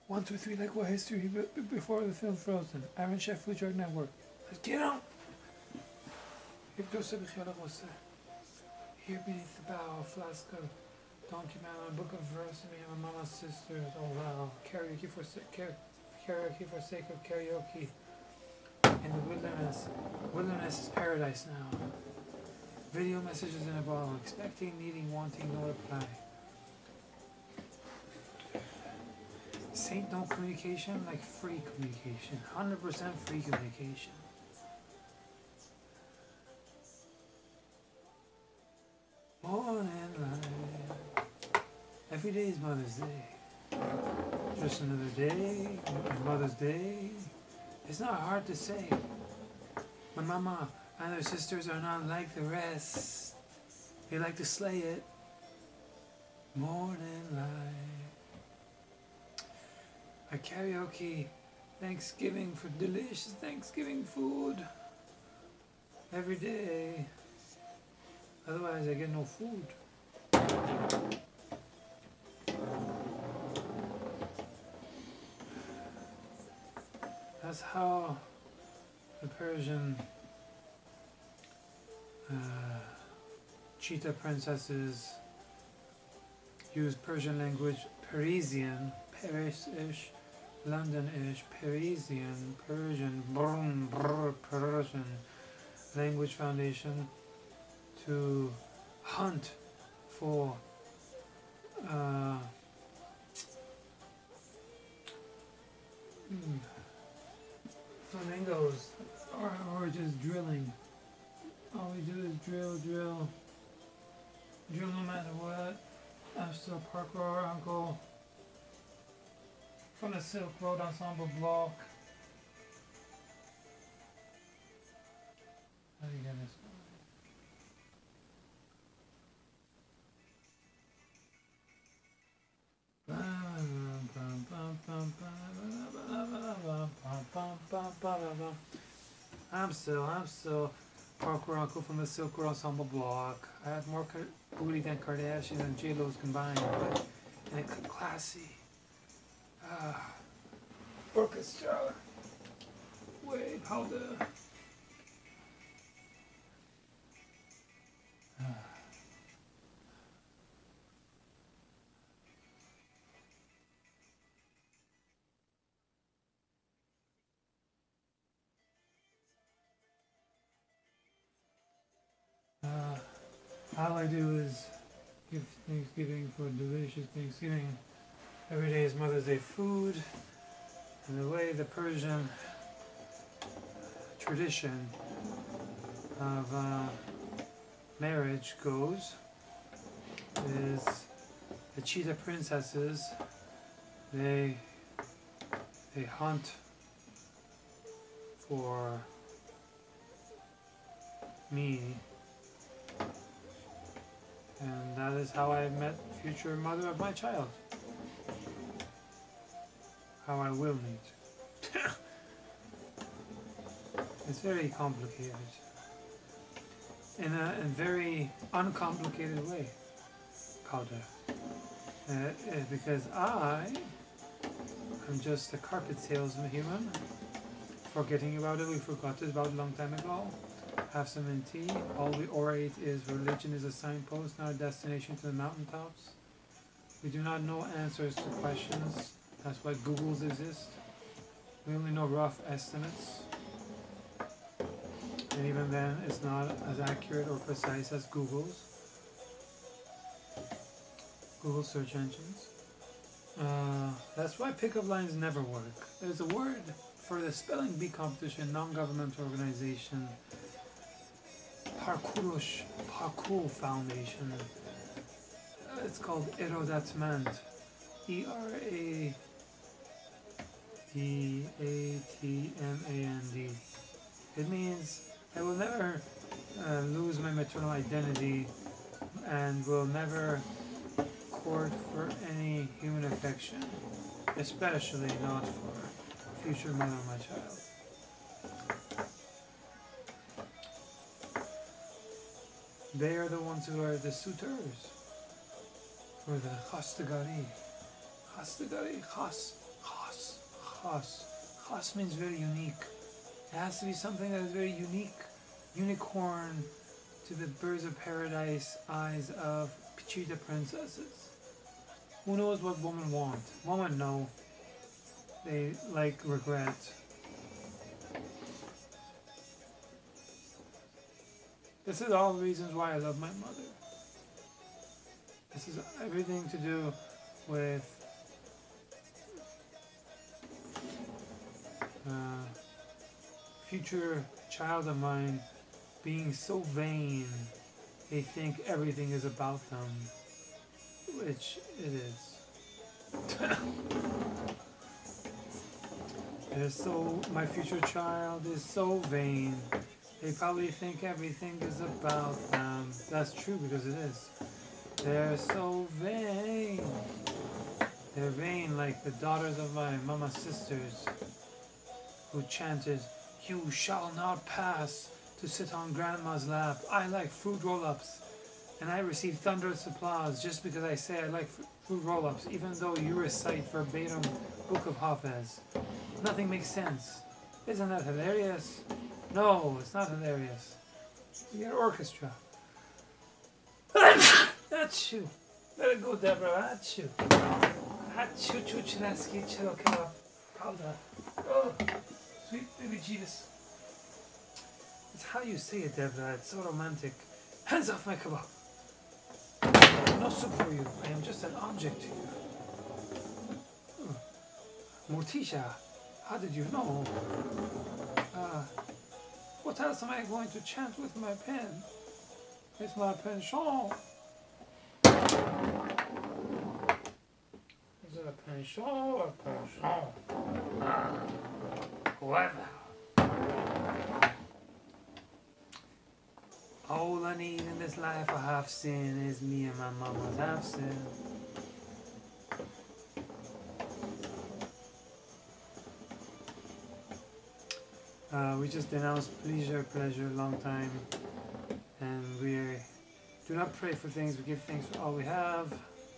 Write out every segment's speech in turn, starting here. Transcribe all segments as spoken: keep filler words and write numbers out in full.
One, two, three, like what history b- b- before the film Frozen. Iron Chef Food Drug Network. Let's get on! Here beneath the bough of Flasco, Donkey Man, Book of Verse, me and my mama's sisters. Oh wow. Karaoke for karaoke for sake of karaoke. In the wilderness. Wilderness is paradise now. Video messages in a bottle. Expecting, needing, wanting, no reply. Saint no communication, like free communication. one hundred percent free communication. Morning light. Every day is Mother's Day. Just another day, Mother's Day. It's not hard to say. My mama and her sisters are not like the rest. They like to slay it. Morning light. A karaoke Thanksgiving for delicious Thanksgiving food. Every day. Otherwise I get no food. That's how the Persian uh, cheetah princesses use Persian language, Parisian, Paris-ish, London-ish, Parisian, Persian, brr, brr, Persian language foundation to hunt for uh, hmm, flamingos, or, or just drilling. All we do is drill, drill, drill no matter what. I'm still parkour uncle from the Silk Road Ensemble block. How do you get this one? I'm still, I'm still parkour uncle from the Silk Road Ensemble block. I have more booty than Kardashian and J-Lo's combined, but in a classy uh, orchestra way powder. Uh, all I do is give Thanksgiving for delicious Thanksgiving. Every day is Mother's Day food. And the way the Persian tradition of uh, marriage goes is the cheetah princesses, they they hunt for me, and that is how I met future mother of my child. How I will meet. It's very complicated. In a, in a very uncomplicated way, powder. Uh, uh, because I am just a carpet salesman human. Forgetting about it, we forgot it about a long time ago. Have some in tea. All we orate is religion is a signpost, not a destination to the mountaintops. We do not know answers to questions. That's why Googles exist. We only know rough estimates. And even then, it's not as accurate or precise as Google's. Google search engines. Uh, that's why pickup lines never work. There's a word for the spelling bee competition, non-governmental organization, Parkourush, Parkour Foundation. Uh, it's called Erodatmand. E R A D A T M A N D. It means I will never uh, lose my maternal identity and will never court for any human affection, especially not for future mother of my child. They are the ones who are the suitors for the chastagari. Chastagari, chas, khas. Khas means very unique. It has to be something that is very unique. Unicorn to the birds of paradise eyes of cheetah princesses. Who knows what women want? Women know. They like regret. This is all the reasons why I love my mother. This is everything to do with uh, future child of mine being so vain they think everything is about them, which it is. They're so, my future child is so vain. They probably think everything is about them. That's true because it is. They're so vain. They're vain like the daughters of my mama's sisters who chanted, "You shall not pass to sit on grandma's lap. I like fruit roll-ups." And I receive thunderous applause just because I say I like fruit roll-ups, even though you recite verbatim Book of Hafez. Nothing makes sense. Isn't that hilarious? No, it's not hilarious. You get orchestra. Achoo. Let it go, Deborah. Achoo. Achoo, choo, chinesky, chilo, kebab. Powder. Oh, sweet baby Jesus. It's how you say it, Deborah. It's so romantic. Hands off my kebab. No soup for you. I am just an object to you. Hmm. Morticia, how did you know? Uh, what else am I going to chant with my pen? It's my penchant. Is it a penchant or a penchant? Ah, whatever. All I need in this life of half sin is me and my mama's half sin. Uh, we just denounced pleasure, pleasure, long time, and we do not pray for things, we give thanks for all we have.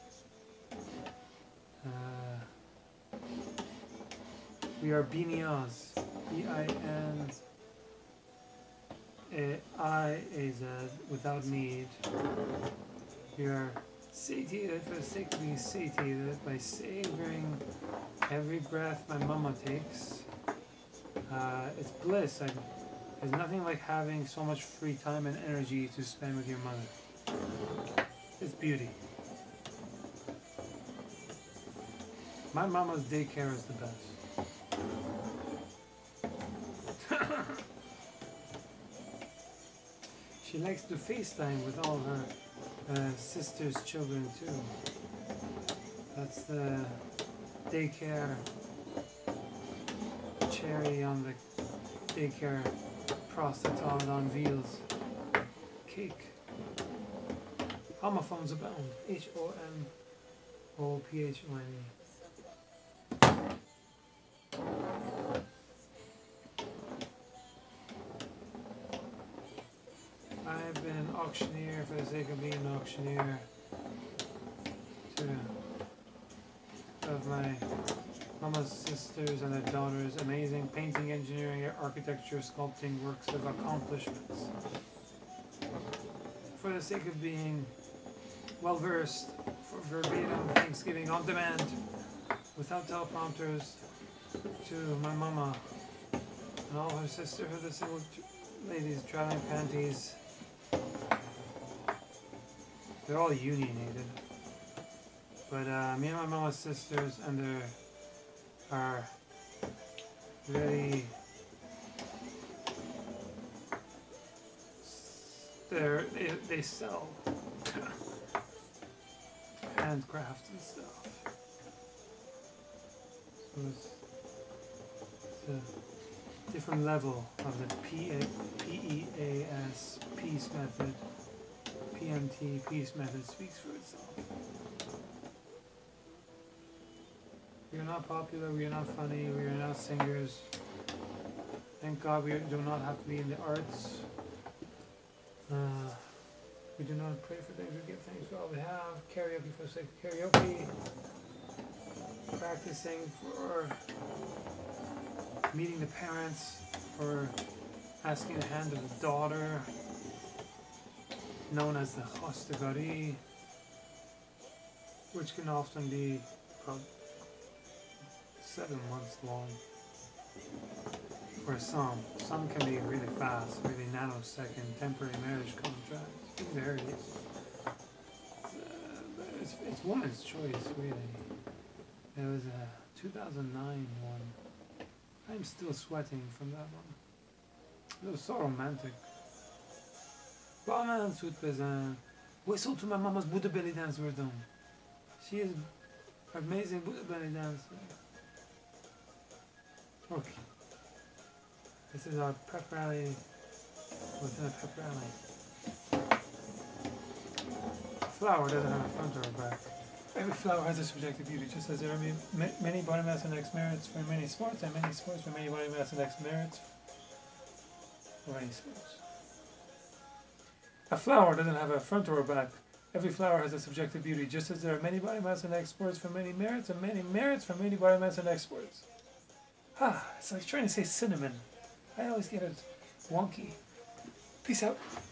Uh, we are Biniaz, B I N I A Z, without need. We are satiated for the sake of being satiated by savoring every breath my mama takes. Uh, it's bliss. I, there's nothing like having so much free time and energy to spend with your mother. It's beauty. My mama's daycare is the best. She likes to FaceTime with all her uh, sister's children too. That's the daycare cherry on the daycare prostitute on wheels cake. Homophones abound. H O M O P H O N E. I've been an auctioneer for the sake of being an auctioneer to, of my mama's sisters and their daughters. Amazing painting, engineering, architecture, sculpting works of accomplishments. For the sake of being well versed for verbatim Thanksgiving on demand without teleprompters to my mama and all her sisterhood, the single ladies traveling panties. They're all unionated, but uh, me and my mama's sisters and their are very they're, they they sell handcrafts and stuff. So it's, it's a different level of the P E A S peace method. P M T peace method speaks for itself. We are not popular, we are not funny, we are not singers. Thank God we do not have to be in the arts. Uh, we do not pray for things, we give thanks for all we have. Karaoke for the sake of karaoke. practicing for meeting the parents, for asking the hand of the daughter, known as the Hostagari, which can often be about seven months long. For some, some can be really fast, really nanosecond, temporary marriage contracts. It varies. It's, uh, but it's, it's woman's choice, really. There was a two thousand nine one. I'm still sweating from that one. It was so romantic. Barman suit peasant. Whistle to my mama's Buddha belly dance we're done. She is amazing Buddha belly dancer. Okay. This is our pep rally within a pep rally. Flower doesn't have a front or a back. Every flower has a subjective beauty, just as there are ma- many body mass index merits for many sports, and many sports for many body mass index merits for many sports. A flower doesn't have a front or a back. Every flower has a subjective beauty, just as there are many body mass index sports for many merits, and many merits for many body mass index sports. Ah, it's like trying to say cinnamon. I always get it wonky. Peace out.